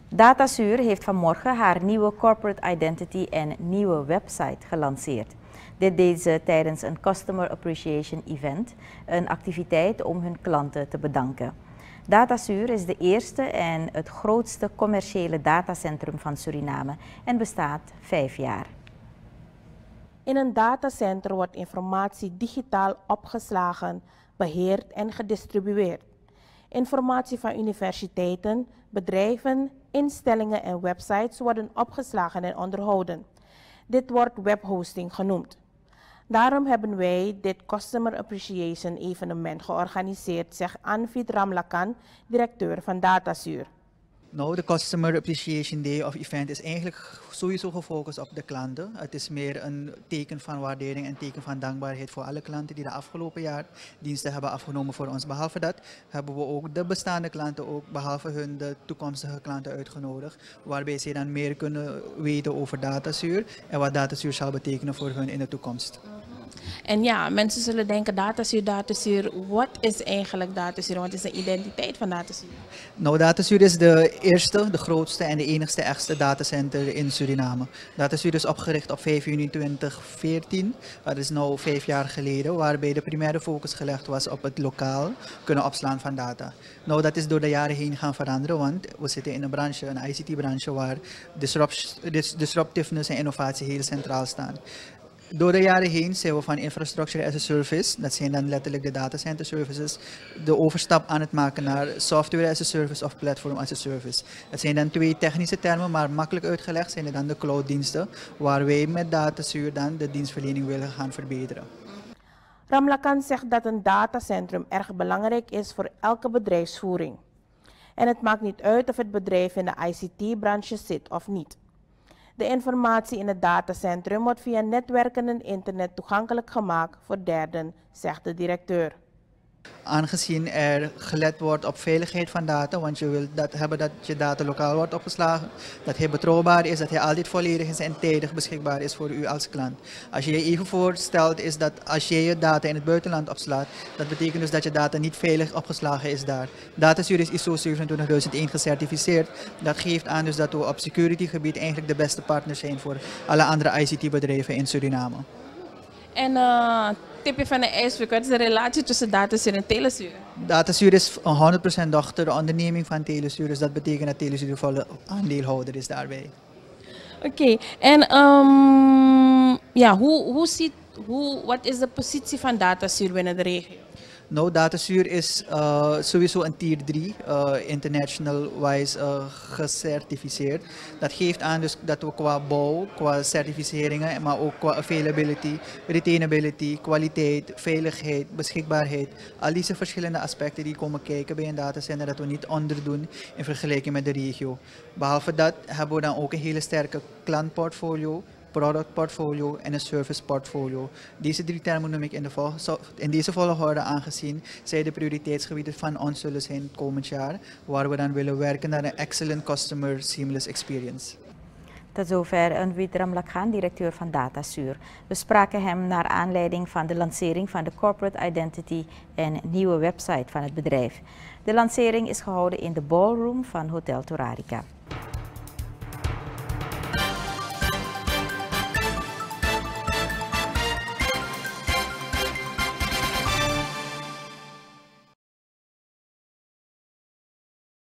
Datasuur heeft vanmorgen haar nieuwe corporate identity en nieuwe website gelanceerd. Dit deed ze tijdens een Customer Appreciation Event, een activiteit om hun klanten te bedanken. Datasuur is de eerste en het grootste commerciële datacentrum van Suriname en bestaat 5 jaar. In een datacenter wordt informatie digitaal opgeslagen, beheerd en gedistribueerd. Informatie van universiteiten, bedrijven, instellingen en websites worden opgeslagen en onderhouden. Dit wordt webhosting genoemd. Daarom hebben wij dit Customer Appreciation evenement georganiseerd, zegt Anvit Ramlakan, directeur van Datasuur. Nou, de Customer Appreciation Day of event is eigenlijk sowieso gefocust op de klanten. Het is meer een teken van waardering en teken van dankbaarheid voor alle klanten die de afgelopen jaar diensten hebben afgenomen voor ons. Behalve dat hebben we ook de bestaande klanten, ook behalve hun de toekomstige klanten uitgenodigd, waarbij ze dan meer kunnen weten over Datasuur en wat Datasuur zal betekenen voor hun in de toekomst. En ja, mensen zullen denken, Datasuur. Wat is eigenlijk Datasuur? Wat is de identiteit van Datasuur? Nou, Datasuur is de eerste, de grootste en de enigste echte datacenter in Suriname. Datasuur is opgericht op 5 juni 2014, dat is nu 5 jaar geleden, waarbij de primaire focus gelegd was op het lokaal kunnen opslaan van data. Nou, dat is door de jaren heen gaan veranderen, want we zitten in een branche, een ICT-branche, waar disruptiveness en innovatie heel centraal staan. Door de jaren heen zijn we van infrastructure as a service, dat zijn dan letterlijk de datacenter services, de overstap aan het maken naar software as a service of platform as a service. Het zijn dan 2 technische termen, maar makkelijk uitgelegd zijn er dan de clouddiensten, waar wij met Datasuur dan de dienstverlening willen gaan verbeteren. Ramlakan zegt dat een datacentrum erg belangrijk is voor elke bedrijfsvoering. En het maakt niet uit of het bedrijf in de ICT-branche zit of niet. De informatie in het datacentrum wordt via netwerken en internet toegankelijk gemaakt voor derden, zegt de directeur. Aangezien er gelet wordt op veiligheid van data, want je wilt hebben dat je data lokaal wordt opgeslagen, dat hij betrouwbaar is, dat hij altijd volledig is en tijdig beschikbaar is voor u als klant. Als je je even voorstelt is dat als je je data in het buitenland opslaat, dat betekent dus dat je data niet veilig opgeslagen is daar. Datasuur is ISO 27001 gecertificeerd. Dat geeft aan dus dat we op security gebied eigenlijk de beste partner zijn voor alle andere ICT-bedrijven in Suriname. En tipje van de ijsberg, wat is de relatie tussen Datasuur en Telesuur? Datasuur is een 100% dochteronderneming van Telesuur, dus dat betekent dat Telesuur de volle aandeelhouder is daarbij. Oké, en ja, wat is de positie van Datasuur binnen de regio? Nou, Datasuur is sowieso een tier 3, international-wise gecertificeerd. Dat geeft aan dus dat we qua bouw, qua certificeringen, maar ook qua availability, retainability, kwaliteit, veiligheid, beschikbaarheid, al deze verschillende aspecten die komen kijken bij een datacenter, dat we niet onderdoen in vergelijking met de regio. Behalve dat hebben we dan ook een hele sterke klantportfolio, product portfolio en een service portfolio. Deze 3 termen noem ik in deze volgorde, aangezien zij de prioriteitsgebieden van ons zullen zijn komend jaar, waar we dan willen werken naar een excellent customer seamless experience. Tot zover Anvit Ramlakan, directeur van Datasuur. We spraken hem naar aanleiding van de lancering van de corporate identity en nieuwe website van het bedrijf. De lancering is gehouden in de ballroom van Hotel Torarica.